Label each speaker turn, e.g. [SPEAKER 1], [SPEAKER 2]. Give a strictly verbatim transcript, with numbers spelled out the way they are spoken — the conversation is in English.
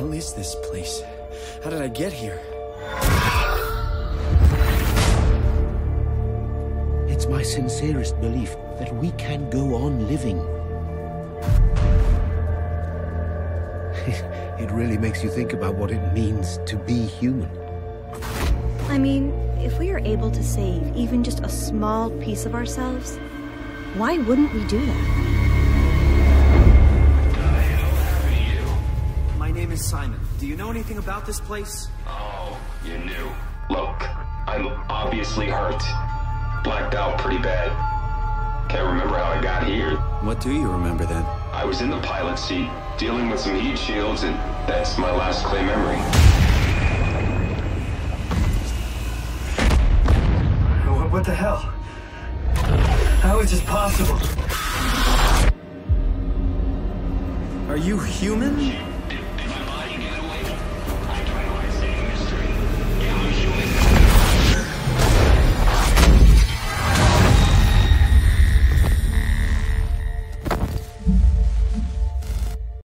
[SPEAKER 1] hell is this place? How did I get here?
[SPEAKER 2] It's my sincerest belief that we can go on living. It really makes you think about what it means to be human.
[SPEAKER 3] I mean, if we are able to save even just a small piece of ourselves, why wouldn't we do that?
[SPEAKER 4] What the hell happened to you?
[SPEAKER 1] My name is Simon. Do you know anything about this place?
[SPEAKER 4] Oh, you knew. Look, I'm obviously hurt. Blacked out pretty bad. Can't remember how I got here.
[SPEAKER 1] What do you remember then?
[SPEAKER 4] I was in the pilot seat, dealing with some heat shields, and that's my last clear memory.
[SPEAKER 5] What, what the hell? How is this possible?
[SPEAKER 1] Are you human?